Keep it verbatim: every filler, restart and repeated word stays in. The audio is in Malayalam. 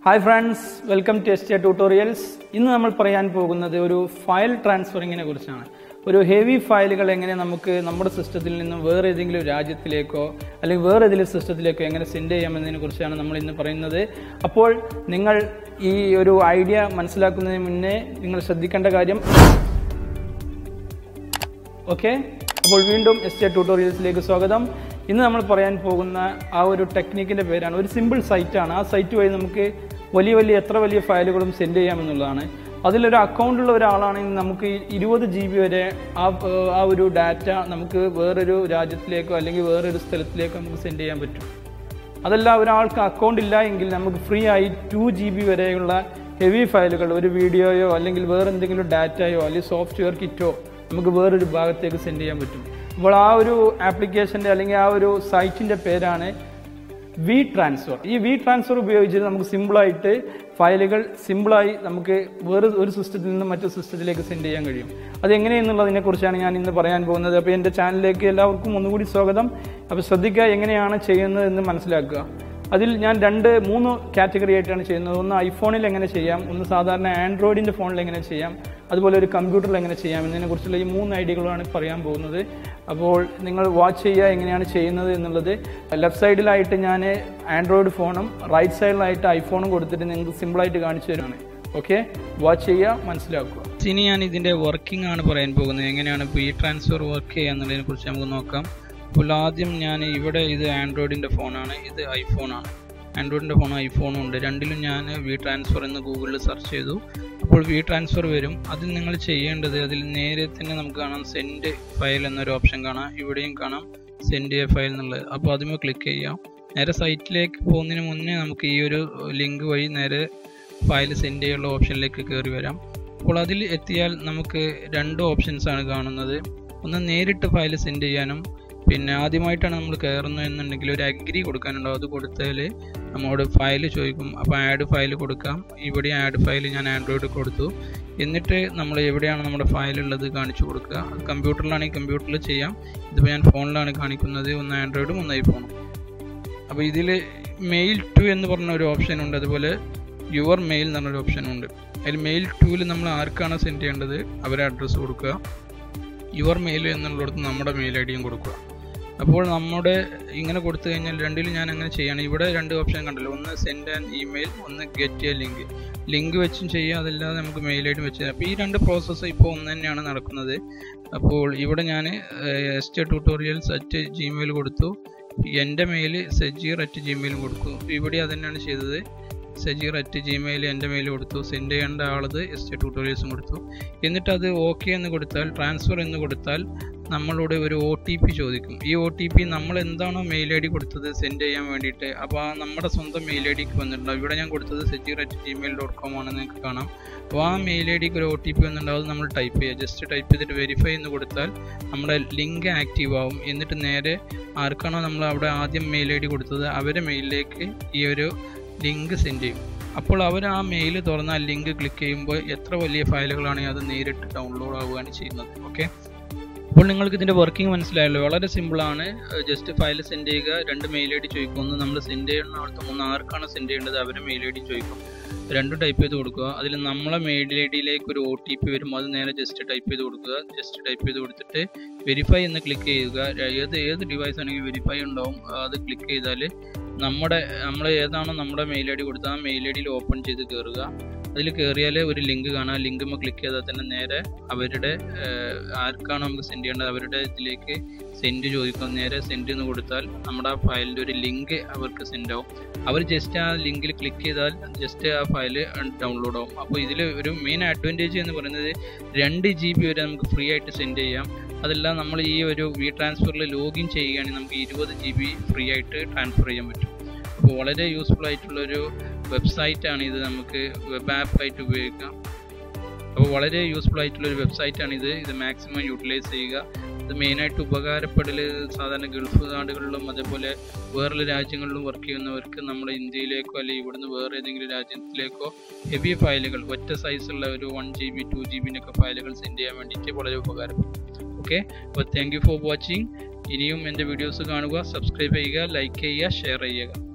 Hi friends, welcome to S J Tutorials. ഇന്ന് നമ്മൾ പറയാൻ പോകുന്നത് ഒരു ഫയൽ ട്രാൻസ്ഫറിങ്ങിനെ കുറിച്ചാണ്. ഒരു ഹെവി ഫയലുകൾ എങ്ങനെ നമുക്ക് നമ്മുടെ സിസ്റ്റത്തിൽ നിന്നും വേറെ ഏതെങ്കിലും രാജ്യത്തിലേക്കോ അല്ലെങ്കിൽ വേറെ ഏതെങ്കിലും സിസ്റ്റത്തിലേക്കോ എങ്ങനെ സെൻഡ് ചെയ്യാമെന്നതിനെ കുറിച്ചാണ് നമ്മൾ ഇന്ന് പറയുന്നത്. അപ്പോൾ നിങ്ങൾ ഈ ഒരു ഐഡിയ മനസ്സിലാക്കുന്നതിന് മുന്നേ നിങ്ങൾ ശ്രദ്ധിക്കേണ്ട കാര്യം ഓക്കെ അപ്പോൾ വീണ്ടും എസ് ജെ ട്യൂട്ടോറിയൽസിലേക്ക് സ്വാഗതം. ഇന്ന് നമ്മൾ പറയാൻ പോകുന്ന ആ ഒരു ടെക്നിക്കിൻ്റെ പേരാണ്, ഒരു സിമ്പിൾ സൈറ്റാണ്. ആ സൈറ്റ് വഴി നമുക്ക് വലിയ വലിയ എത്ര വലിയ ഫയലുകളും സെൻഡ് ചെയ്യാമെന്നുള്ളതാണ്. അതിലൊരു അക്കൗണ്ടുള്ള ഒരാളാണെങ്കിൽ നമുക്ക് ഇരുപത് ജി ബി വരെ ആ ആ ഒരു ഡാറ്റ നമുക്ക് വേറൊരു രാജ്യത്തിലേക്കോ അല്ലെങ്കിൽ വേറൊരു സ്ഥലത്തിലേക്കോ നമുക്ക് സെൻഡ് ചെയ്യാൻ പറ്റും. അതല്ല, ഒരാൾക്ക് അക്കൗണ്ട് ഇല്ല എങ്കിൽ നമുക്ക് ഫ്രീ ആയി ടു ജി ബി വരെയുള്ള ഹെവി ഫയലുകൾ, ഒരു വീഡിയോയോ അല്ലെങ്കിൽ വേറെ എന്തെങ്കിലും ഡാറ്റയോ അല്ലെങ്കിൽ സോഫ്റ്റ്വെയർ കിറ്റോ നമുക്ക് വേറൊരു ഭാഗത്തേക്ക് സെൻഡ് ചെയ്യാൻ പറ്റും. അപ്പോൾ ആ ഒരു ആപ്ലിക്കേഷൻ്റെ അല്ലെങ്കിൽ ആ ഒരു സൈറ്റിൻ്റെ പേരാണ് വി ട്രാൻസ്ഫർ. ഈ വി ട്രാൻസ്ഫർ ഉപയോഗിച്ചിട്ട് നമുക്ക് സിമ്പിളായിട്ട് ഫയലുകൾ സിമ്പിളായി നമുക്ക് വേറെ ഒരു സിസ്റ്റത്തിൽ നിന്ന് മറ്റു സിസ്റ്റത്തിലേക്ക് സെൻഡ് ചെയ്യാൻ കഴിയും. അതെങ്ങനെയെന്നുള്ളതിനെ കുറിച്ചാണ് ഞാൻ ഇന്ന് പറയാൻ പോകുന്നത്. അപ്പോൾ എൻ്റെ ചാനലിലേക്ക് എല്ലാവർക്കും ഒന്നുകൂടി സ്വാഗതം. അപ്പോൾ ശ്രദ്ധിക്കുക, എങ്ങനെയാണ് ചെയ്യുന്നത് എന്ന് മനസ്സിലാക്കുക. അതിൽ ഞാൻ രണ്ട് മൂന്ന് കാറ്റഗറി ആയിട്ടാണ് ചെയ്യുന്നത്. ഒന്ന് ഐഫോണിൽ എങ്ങനെ ചെയ്യാം, ഒന്ന് സാധാരണ ആൻഡ്രോയിഡിൻ്റെ ഫോണിൽ എങ്ങനെ ചെയ്യാം, അതുപോലെ ഒരു കമ്പ്യൂട്ടറിൽ എങ്ങനെ ചെയ്യാം എന്നതിനെ കുറിച്ചുള്ള ഈ മൂന്ന് ഐഡിയകളാണ് പറയാൻ പോകുന്നത്. അപ്പോൾ നിങ്ങൾ വാച്ച് ചെയ്യുക എങ്ങനെയാണ് ചെയ്യുന്നത് എന്നുള്ളത്. ലെഫ്റ്റ് സൈഡിലായിട്ട് ഞാൻ ആൻഡ്രോയിഡ് ഫോണും റൈറ്റ് സൈഡിലായിട്ട് ഐഫോണും കൊടുത്തിട്ട് നിങ്ങൾക്ക് സിമ്പിളായിട്ട് കാണിച്ചു തരുവാണ്. ഓക്കെ, വാച്ച് ചെയ്യുക, മനസ്സിലാക്കുക. ഇനി ഞാൻ ഇതിൻ്റെ വർക്കിംഗ് ആണ് പറയാൻ പോകുന്നത്. എങ്ങനെയാണ് ഇപ്പോൾ ഈ ട്രാൻസ്ഫർ വർക്ക് ചെയ്യുക എന്നുള്ളതിനെ കുറിച്ച് നമുക്ക് നോക്കാം. അപ്പോൾ ആദ്യം ഞാൻ ഇവിടെ ഇത് ആൻഡ്രോയിഡിൻ്റെ ഫോണാണ്, ഇത് ഐഫോണാണ്. ആൻഡ്രോയിഡിൻ്റെ ഫോണും ഐഫോണും ഉണ്ട്. രണ്ടിലും ഞാൻ വി ട്രാൻസ്ഫർ എന്ന് ഗൂഗിളിൽ സെർച്ച് ചെയ്തു. അപ്പോൾ വി ട്രാൻസ്ഫർ വരും. അതിൽ നിങ്ങൾ ചെയ്യേണ്ടത്, അതിൽ നേരെ തന്നെ നമുക്ക് കാണാം സെൻഡ് ഫയൽ എന്നൊരു ഓപ്ഷൻ കാണാം. ഇവിടെയും കാണാം സെൻഡ് എ ഫയൽ എന്നുള്ളത്. അപ്പോൾ അതിന്മേൽ ക്ലിക്ക് ചെയ്യാം. നേരെ സൈറ്റിലേക്ക് പോകുന്നതിന് മുന്നേ നമുക്ക് ഈ ഒരു ലിങ്ക് വഴി നേരെ ഫയൽ സെൻഡ് ചെയ്യാനുള്ള ഓപ്ഷനിലേക്ക് കയറി വരാം. അപ്പോൾ അതിൽ എത്തിയാൽ നമുക്ക് രണ്ട് ഓപ്ഷൻസാണ് കാണുന്നത്. ഒന്ന് നേരിട്ട് ഫയൽ സെൻഡ് ചെയ്യാനും, പിന്നെ ആദ്യമായിട്ടാണ് നമ്മൾ കയറുന്നത് എന്നുണ്ടെങ്കിൽ ഒരു അഗ്രി കൊടുക്കാനുണ്ടാവും. അത് കൊടുത്താൽ നമ്മോട് ഫയൽ ചോദിക്കും. അപ്പോൾ ആഡ് ഫയൽ കൊടുക്കാം. ഇവിടെ ആഡ് ഫയൽ ഞാൻ ആൻഡ്രോയിഡ് കൊടുത്തു. എന്നിട്ട് നമ്മൾ എവിടെയാണ് നമ്മുടെ ഫയൽ ഉള്ളത് കാണിച്ചു കൊടുക്കുക. അത് കമ്പ്യൂട്ടറിലാണെങ്കിൽ കമ്പ്യൂട്ടറിൽ ചെയ്യാം. ഇതിപ്പോൾ ഞാൻ ഫോണിലാണ് കാണിക്കുന്നത്. ഒന്ന് ആൻഡ്രോയിഡും ഒന്ന് ഐഫോണും. അപ്പോൾ ഇതിൽ മെയിൽ ടു എന്ന് പറഞ്ഞ ഒരു ഓപ്ഷൻ ഉണ്ട്, അതുപോലെ യുവർ മെയിൽ എന്ന് പറഞ്ഞൊരു ഓപ്ഷനുണ്ട്. അതിൽ മെയിൽ ടുവിൽ നമ്മൾ ആർക്കാണ് സെൻഡ് ചെയ്യേണ്ടത് അവരെ അഡ്രസ്സ് കൊടുക്കുക. യുവർ മെയിൽ എന്നുള്ളിടത്ത് നമ്മുടെ മെയിൽ ഐ ഡിയും കൊടുക്കുക. അപ്പോൾ നമ്മുടെ ഇങ്ങനെ കൊടുത്തു കഴിഞ്ഞാൽ രണ്ടിലും ഞാൻ അങ്ങനെ ചെയ്യണം. ഇവിടെ രണ്ട് ഓപ്ഷൻ കണ്ടല്ലോ, ഒന്ന് സെൻഡ് ആൻഡ് ഇമെയിൽ, ഒന്ന് ഗെറ്റ് എ ലിങ്ക്. ലിങ്ക് വെച്ചും ചെയ്യാം, അതല്ലാതെ നമുക്ക് മെയിൽ ഐ ഡി വെച്ച് ചെയ്യാം. അപ്പോൾ ഈ രണ്ട് പ്രോസസ്സ് ഇപ്പോൾ ഒന്ന് തന്നെയാണ് നടക്കുന്നത്. അപ്പോൾ ഇവിടെ ഞാൻ S J tutorials at Gmail കൊടുത്തു. എൻ്റെ മെയിൽ സജീർ അറ്റ് ജിമെയിലും കൊടുത്തു. ഇവിടെ അത് തന്നെയാണ് ചെയ്തത്. സജീർ അറ്റ് ജിമെയിൽ എൻ്റെ മെയിൽ കൊടുത്തു. സെൻഡ് ചെയ്യേണ്ട ആളത് എസ് ജെ ട്യൂട്ടോറിയൽസും കൊടുത്തു. എന്നിട്ട് അത് ഓക്കെ എന്ന് കൊടുത്താൽ, ട്രാൻസ്ഫർ എന്ന് കൊടുത്താൽ നമ്മളോട് ഒരു ഒ ടി പി ചോദിക്കും. ഈ ഒ ടി പി നമ്മൾ എന്താണോ മെയിൽ ഐ ഡി കൊടുത്തത് സെൻഡ് ചെയ്യാൻ വേണ്ടിയിട്ട്, അപ്പോൾ ആ നമ്മുടെ സ്വന്തം മെയിൽ ഐ ഡിക്ക് വന്നിട്ടുണ്ടാവും. ഇവിടെ ഞാൻ കൊടുത്തത് Sajeer at Gmail dot com ആണെന്ന് നിങ്ങൾക്ക് കാണാം. അപ്പോൾ ആ മെയിൽ ഐ ഡിക്ക് ഒരു ഒ ടി പി വന്നിട്ടുണ്ടാവും. അത് നമ്മൾ ടൈപ്പ് ചെയ്യുക. ജസ്റ്റ് ടൈപ്പ് ചെയ്തിട്ട് വെരിഫൈ എന്ന് കൊടുത്താൽ നമ്മുടെ ലിങ്ക് ആക്റ്റീവ് ആവും. എന്നിട്ട് നേരെ ആർക്കാണോ നമ്മൾ അവിടെ ആദ്യം മെയിൽ ഐ ഡി കൊടുത്തത് അവരെ മെയിലിലേക്ക് ഈ ഒരു ലിങ്ക് സെൻഡ് ചെയ്യും. അപ്പോൾ അവർ ആ മെയിൽ തുറന്ന് ആ ലിങ്ക് ക്ലിക്ക് ചെയ്യുമ്പോൾ എത്ര വലിയ ഫയലുകളാണെങ്കിൽ അത് നേരിട്ട് ഡൗൺലോഡ് ആവുകയാണ് ചെയ്യുന്നത്. ഓക്കെ, അപ്പോൾ നിങ്ങൾക്ക് ഇതിൻ്റെ വർക്കിംഗ് മനസ്സിലായല്ലോ. വളരെ സിമ്പിളാണ്. ജസ്റ്റ് ഫയൽ സെൻഡ് ചെയ്യുക, രണ്ട് മെയിൽ ഐ ഡി ചോദിക്കും. ഒന്ന് നമ്മൾ സെൻഡ് ചെയ്യുന്ന ആൾക്ക്, മൂന്ന് ആർക്കാണ് സെൻഡ് ചെയ്യേണ്ടത് അവരെ മെയിൽ ഐ ഡി ചോദിക്കും. രണ്ടും ടൈപ്പ് ചെയ്ത് കൊടുക്കുക. അതിൽ നമ്മളെ മെയിൽ ഐ ഡിയിലേക്ക് ഒരു ഒ ടി പി വരും. അത് നേരെ ജസ്റ്റ് ടൈപ്പ് ചെയ്ത് കൊടുക്കുക. ജസ്റ്റ് ടൈപ്പ് ചെയ്ത് കൊടുത്തിട്ട് വെരിഫൈ എന്ന് ക്ലിക്ക് ചെയ്യുക. ഏത് ഏത് ഡിവൈസ് ആണെങ്കിൽ വെരിഫൈ ഉണ്ടാവും. അത് ക്ലിക്ക് ചെയ്താൽ നമ്മുടെ നമ്മൾ ഏതാണോ നമ്മുടെ മെയിൽ ഐ ഡി കൊടുത്താൽ ആ മെയിൽ ഐ ഡിയിൽ ഓപ്പൺ ചെയ്ത് കയറുക. അതിൽ കയറിയാൽ ഒരു ലിങ്ക് കാണാം. ലിങ്കുമ്പോൾ ക്ലിക്ക് ചെയ്താൽ തന്നെ നേരെ അവരുടെ ആർക്കാണോ നമുക്ക് സെൻഡ് ചെയ്യേണ്ടത് അവരുടെ ഇതിലേക്ക് സെൻഡ് ചോദിക്കും. നേരെ സെൻഡ് എന്ന് കൊടുത്താൽ നമ്മുടെ ആ ഫയലിൻ്റെ ഒരു ലിങ്ക് അവർക്ക് സെൻഡ് ആവും. അവർ ജസ്റ്റ് ആ ലിങ്കിൽ ക്ലിക്ക് ചെയ്താൽ ജസ്റ്റ് ആ ഫയൽ ഡൗൺലോഡ് ആവും. അപ്പോൾ ഇതിൽ ഒരു മെയിൻ അഡ്വാൻറ്റേജ് എന്ന് പറയുന്നത് രണ്ട് ജി ബി വരെ നമുക്ക് ഫ്രീ ആയിട്ട് സെൻഡ് ചെയ്യാം. അതെല്ലാം നമ്മൾ ഈ ഒരു വി ട്രാൻസ്ഫറിൽ ലോഗിൻ ചെയ്യുകയാണെങ്കിൽ നമുക്ക് ഇരുപത് ജി ബി ഫ്രീ ആയിട്ട് ട്രാൻസ്ഫർ ചെയ്യാൻ പറ്റും. അപ്പോൾ വളരെ യൂസ്ഫുൾ ആയിട്ടുള്ളൊരു വെബ്സൈറ്റാണ് ഇത്. നമുക്ക് വെബ് ആപ്പായിട്ട് ഉപയോഗിക്കാം. അപ്പോൾ വളരെ യൂസ്ഫുൾ ആയിട്ടുള്ളൊരു വെബ്സൈറ്റാണിത്. ഇത് മാക്സിമം യൂട്ടിലൈസ് ചെയ്യുക. ഇത് മെയിനായിട്ട് ഉപകാരപ്പെടൽ സാധാരണ ഗൾഫ് നാടുകളിലും അതേപോലെ വേറെ രാജ്യങ്ങളിലും വർക്ക് ചെയ്യുന്നവർക്ക് നമ്മുടെ ഇന്ത്യയിലേക്കോ അല്ലെങ്കിൽ ഇവിടുന്ന് വേറെ ഏതെങ്കിലും രാജ്യത്തിലേക്കോ ഹെവി ഫയലുകൾ ഒറ്റ സൈസുള്ള ഒരു one G B two G ബിൻ്റെയൊക്കെ ഫയലുകൾ സെൻഡ് ചെയ്യാൻ വേണ്ടിയിട്ട് വളരെ ഉപകാരപ്പെടും. ഓക്കെ, അപ്പോൾ താങ്ക് യു ഫോർ വാച്ചിങ്. ഇനിയും എൻ്റെ വീഡിയോസ് കാണുക, സബ്സ്ക്രൈബ് ചെയ്യുക, ലൈക്ക് ചെയ്യുക, ഷെയർ ചെയ്യുക.